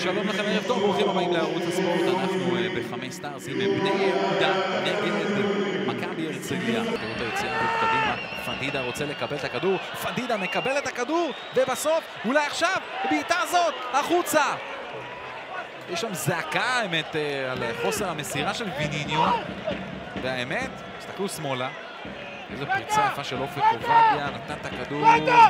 שלום לכם, ערב טוב, ברוכים הבאים לערוץ הספורט. אנחנו ב5 סטארס עם בני יהודה נגד מכבי הרצליה. תראו את היציאה קדימה, פדידה רוצה לקבל את הכדור, פדידה מקבל את הכדור, ובסוף, אולי עכשיו, בעיטה הזאת, החוצה. יש שם זעקה, האמת, על חוסר המסירה של ויניניו. והאמת, תסתכלו שמאלה, איזו פריצה יפה של אופק עובדיה, נתן את הכדור.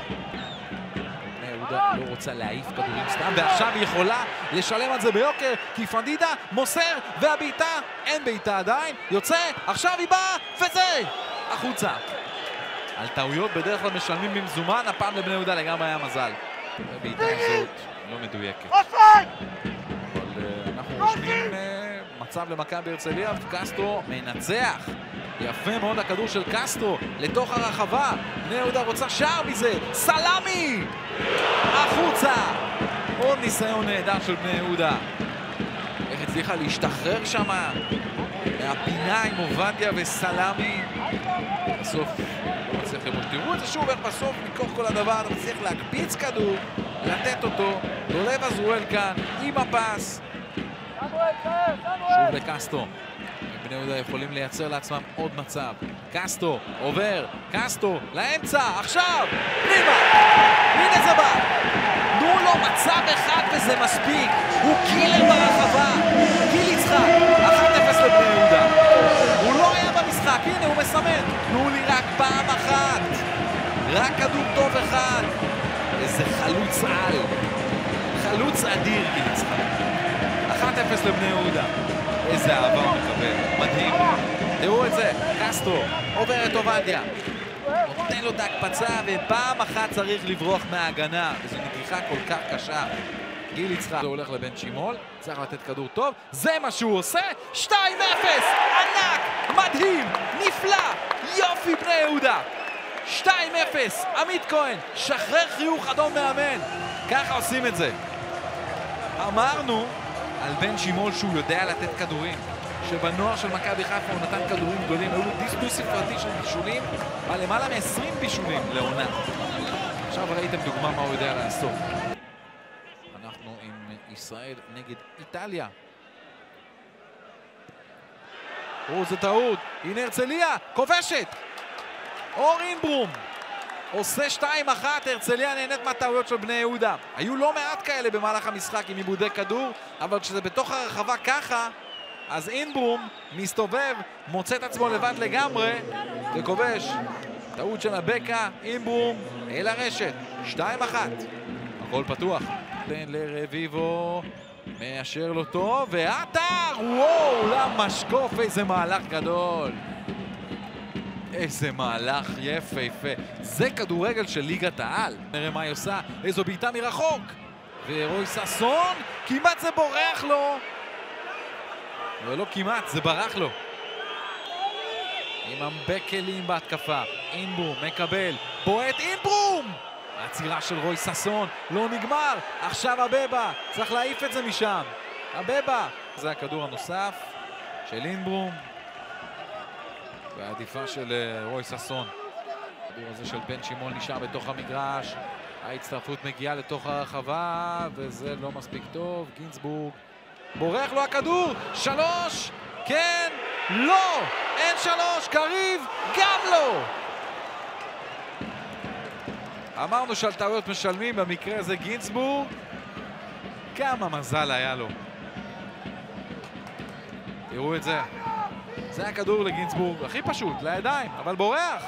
יהודה לא רוצה להעיף כדורים סתם, ועכשיו היא יכולה לשלם על זה ביוקר, כי פדידה מוסר, והבעיטה, אין בעיטה עדיין, יוצא, עכשיו היא באה, וזה החוצה. על טעויות בדרך כלל משלמים במזומן, הפעם לבני יהודה לגמרי היה מזל. הבעיטה הזאת לא מדויקת. אבל אנחנו רושמים מצב למכבי הרצליה, קסטרו מנצח. יפה מאוד הכדור של קסטרו לתוך הרחבה. בני יהודה רוצה שער מזה, סלמי! החוצה! עוד ניסיון נהדר של בני יהודה. איך הצליחה להשתחרר שמה מהפינה עם עובדיה וסלמי. בסוף לא מצליח למות. תראו את זה שוב איך בסוף מכוח כל הדבר אתה מצליח להקפיץ כדור, לתת אותו. דולב עזרואל כאן עם הפס. שוב לקסטרו. בני יהודה יכולים לייצר לעצמם עוד מצב. קסטרו עובר, קסטרו לאמצע, עכשיו פנימה, הנה זה בא. תנו לו מצב אחד וזה מספיק. הוא קילר ברחבה, גיל יצחק, 1-0 לבני יהודה. הוא לא היה במשחק, הנה הוא מסמן. תנו לי רק פעם אחת, רק כדור טוב אחד. איזה חלוץ על, חלוץ אדיר גיל יצחק. 1-0 לבני יהודה. איזה אהבה הוא מקבל, מדהים. תראו את זה, קסטרו עובר את עובדיה, נותן לו את ההקפצה, ופעם אחת צריך לברוח מההגנה, וזו נגיחה כל כך קשה. גיל יצחק הולך לבן שימול, צריך לתת כדור טוב, זה מה שהוא עושה. 2-0, ענק, מדהים, נפלא, יופי בני יהודה. 2-0, עמית כהן, שחרר חיוך אדום מאמן. ככה עושים את זה. אמרנו על בן שימול שהוא יודע לתת כדורים, שבנוער של מכבי חיפה הוא נתן כדורים גדולים, היו לו דו ספרתי של בישולים, על למעלה מ-20 בישולים לעונה. עכשיו ראיתם דוגמה מה הוא יודע לעשות. אנחנו עם ישראל נגד איטליה. זה טעות, הנה הרצליה, כובשת! אור אינברום עושה 2-1, הרצליה נהנית מהטעויות של בני יהודה. היו לא מעט כאלה במהלך המשחק עם עיבודי כדור, אבל כשזה בתוך הרחבה ככה, אז אינברום מסתובב, מוצא את עצמו לבד לגמרי, וכובש. טעות של הבקה, אינברום אל הרשת, 2-1. הכל פתוח. תן לרביבו, מאשר לו טוב, ועטר! וואו, למשקוף, איזה מהלך גדול. איזה מהלך יפה. זה כדורגל של ליגת העל. נראה מה היא עושה, איזו בעיטה מרחוק. ורוי ססון, כמעט זה בורח לו. ולא כמעט, זה ברח לו. עם המבקלים בהתקפה. אינברום מקבל, בועט אינברום! העצירה של רוי ססון, לא נגמר. עכשיו הבבה, צריך להעיף את זה משם. הבבה. זה הכדור הנוסף של אינברום. והעדיפה של רוי ססון. הכדור הזה של בן שימול נשאר בתוך המגרש. ההצטרפות מגיעה לתוך הרחבה, וזה לא מספיק טוב. גינסבורג. בורח לו הכדור. 3. כן. לא. אין 3. קריב. גם לא. אמרנו שעל טעויות משלמים. במקרה הזה גינסבורג. כמה מזל היה לו. תראו את זה. זה הכדור לגינסבורג, הכי פשוט, לידיים, אבל בורח.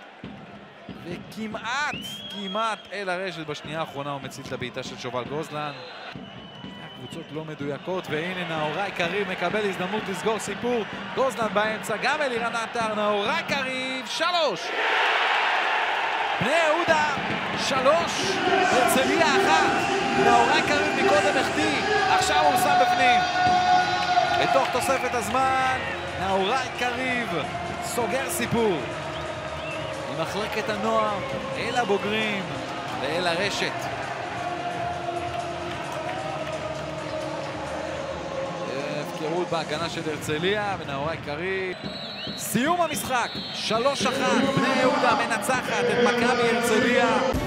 וכמעט אל הרשת בשנייה האחרונה הוא מציל את הבעיטה של שובל גוזלן. הקבוצות לא מדויקות, והנה נאורי קריב מקבל הזדמנות לסגור סיפור. גוזלן באמצע, גם אלירן עטר, נאורי קריב, 3. בני יהודה, 3. הרצליה 1. נאורי קריב מקודם החטיא, עכשיו הוא שם בפנים. בתוך תוספת הזמן, נאורי קריב סוגר סיפור ממחלקת הנוער אל הבוגרים ואל הרשת. הפקרות בהגנה של הרצליה ונאורי קריב. סיום המשחק, 3-1, בני יהודה מנצחת את מכבי הרצליה.